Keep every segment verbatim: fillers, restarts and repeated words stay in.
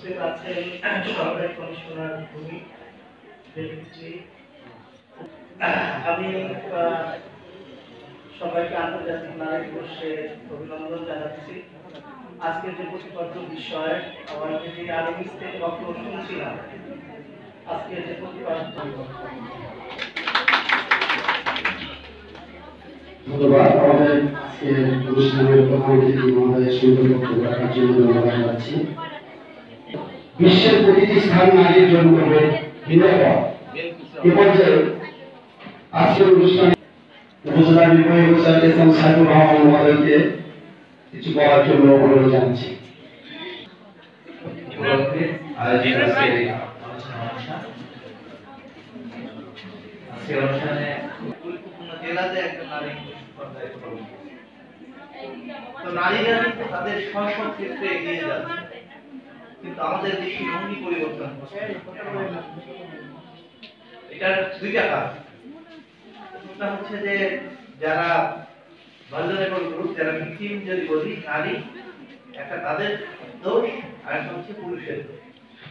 উপস্থিত আছেন সরকারি কমিশনার ভূমি ডেপুটি। আমি সবাইকে আন্তর্জাতিক নারী দিবসে অভিনন্দন জানাচ্ছি। আজকের যে প্রতিপাদ্য বিষয় আমাদের যে আরো থেকে বক্তব্য শুনছিলাম, আজকের যে প্রতিপাদ্য ধন্যবাদ। আমাদের আজকের অনুষ্ঠানের প্রধান অতিথি মহোদয়ের সুন্দর বক্তব্য রাখার জন্য ধন্যবাদ জানাচ্ছি। বিশ্বের প্রতিটি স্থান নারীর জন্য নিরাপদ। এ পর্যায়ে আজকের অনুষ্ঠানে উপজেলা নির্বাহী officer S M Saifur Rahman মহোদয়কে কিছু বলার জন্য অনুরোধ জানাচ্ছি। আয়োজিত আজকের অনুষ্ঠানে গুরুত্বপূর্ণ জেলাতে একটা নারী তো নারীরা কিন্তু তাদের স্ব ক্ষেত্রে এগিয়ে যাচ্ছে, কিন্তু আমাদের দেশে ভঙ্গি পরিবর্তন হচ্ছে। এটার দুইটা কাজ। একটা হচ্ছে যে যারা ভালনারেবল গ্রুপ, যারা ভিকটিম যদি বলি নারী, একটা তাদের দোষ, আর একটা হচ্ছে পুরুষের দোষ।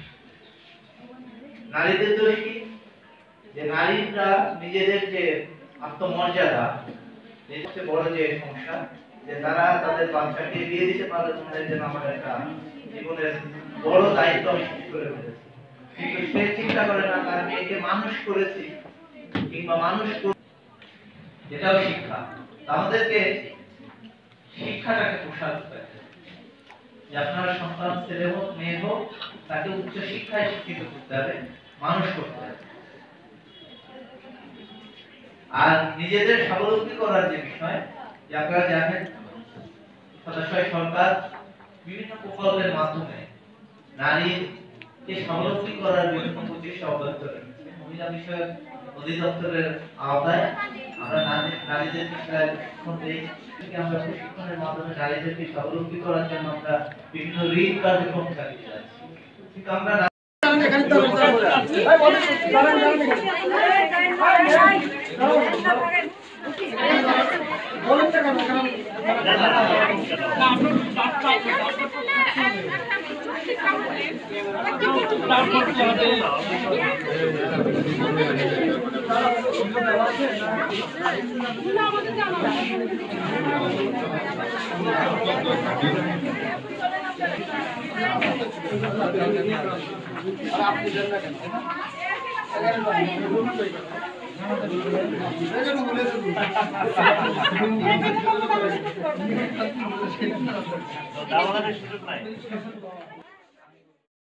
নারীদের দোষ কি? যে নারীরা নিজেদের যে আত্মমর্যাদা, এই সবচেয়ে বড় যে সমস্যা, যে তারা তাদের বাচ্চাকে বিয়ে দিতে পারে মনে যেন আমার একটা জীবনের বড় দায়িত্ব আমি শেষ করে ফেলেছি, কিন্তু সে চিন্তা করে না তার মেয়েকে মানুষ করেছি কিংবা মানুষ, যেটাও শিক্ষা। আমাদেরকে শিক্ষাটাকে প্রসার করতে হবে, যে আপনার সন্তান ছেলে হোক মেয়ে হোক, তাকে উচ্চ শিক্ষায় শিক্ষিত করতে হবে, মানুষ করতে হবে। আর নিজেদের স্বাবলম্বী করার যে বিষয়, যে আপনারা জানেন সদাশয় সরকার বিভিন্ন প্রকল্পের মাধ্যমে নারীকে স্বাবলম্বী করার বিভিন্ন প্রচেষ্টা অব্যাহত রেখেছে। মহিলা বিষয়ক অধিদপ্তরের আওতায় আমরা নারীদেরকে প্রশিক্ষণ দিই, আমরা প্রশিক্ষণের মাধ্যমে নারীদেরকে স্বাবলম্বী করার জন্য আমরা বিভিন্ন ঋণ কার্যক্রম চালিয়ে যাচ্ছি। কিন্তু আমরা আপনি জানেন কেন?